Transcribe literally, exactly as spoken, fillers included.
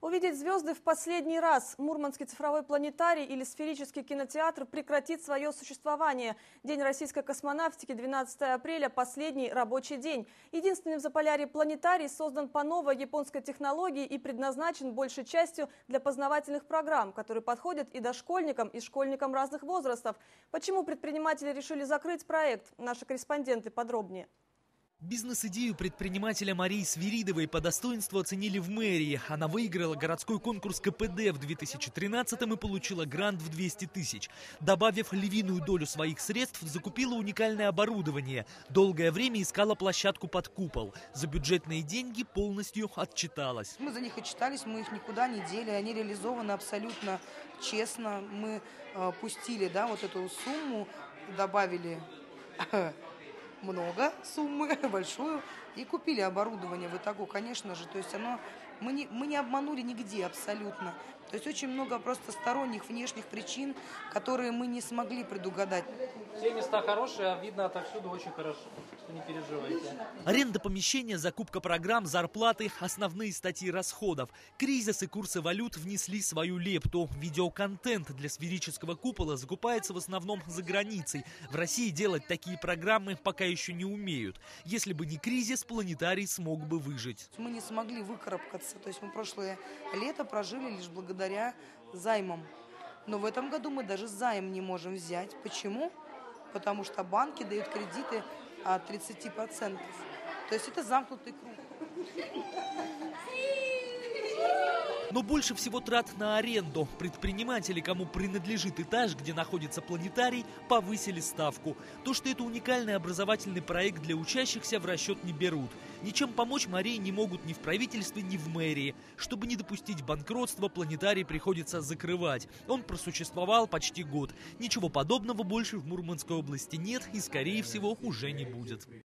Увидеть звезды в последний раз. Мурманский цифровой планетарий или сферический кинотеатр прекратит свое существование. День российской космонавтики, двенадцатое апреля, последний рабочий день. Единственный в Заполярье планетарий создан по новой японской технологии и предназначен большей частью для познавательных программ, которые подходят и дошкольникам, и школьникам разных возрастов. Почему предприниматели решили закрыть проект? Наши корреспонденты подробнее. Бизнес-идею предпринимателя Марии Свиридовой по достоинству оценили в мэрии. Она выиграла городской конкурс ка пэ дэ в две тысячи тринадцатом и получила грант в двести тысяч. Добавив львиную долю своих средств, закупила уникальное оборудование. Долгое время искала площадку под купол. За бюджетные деньги полностью отчиталась. Мы за них отчитались, мы их никуда не дели. Они реализованы абсолютно честно. Мы э, пустили, да, вот эту сумму, добавили много суммы, большую, и купили оборудование в итогу, конечно же. То есть оно, мы не, мы не обманули нигде абсолютно. То есть очень много просто сторонних, внешних причин, которые мы не смогли предугадать. Все места хорошие, а видно отовсюду очень хорошо. Не переживайте. Аренда помещения, закупка программ, зарплаты – основные статьи расходов. Кризис и курсы валют внесли свою лепту. Видеоконтент для сферического купола закупается в основном за границей. В России делать такие программы пока еще не умеют. Если бы не кризис, планетарий смог бы выжить. Мы не смогли выкарабкаться. То есть мы прошлое лето прожили лишь благодаря займам. Но в этом году мы даже займ не можем взять. Почему? Потому что банки дают кредиты от тридцати процентов. То есть это замкнутый круг. Но больше всего трат на аренду. Предприниматели, кому принадлежит этаж, где находится планетарий, повысили ставку. То, что это уникальный образовательный проект для учащихся, в расчет не берут. Ничем помочь Марии не могут ни в правительстве, ни в мэрии. Чтобы не допустить банкротства, планетарий приходится закрывать. Он просуществовал почти год. Ничего подобного больше в Мурманской области нет и, скорее всего, уже не будет.